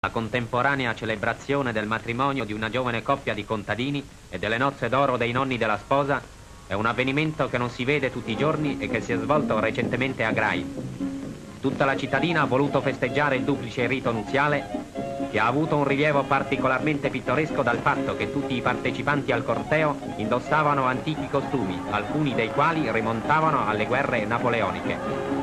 La contemporanea celebrazione del matrimonio di una giovane coppia di contadini e delle nozze d'oro dei nonni della sposa è un avvenimento che non si vede tutti i giorni e che si è svolto recentemente a Grai. Tutta la cittadina ha voluto festeggiare il duplice rito nuziale, che ha avuto un rilievo particolarmente pittoresco dal fatto che tutti i partecipanti al corteo indossavano antichi costumi, alcuni dei quali rimontavano alle guerre napoleoniche.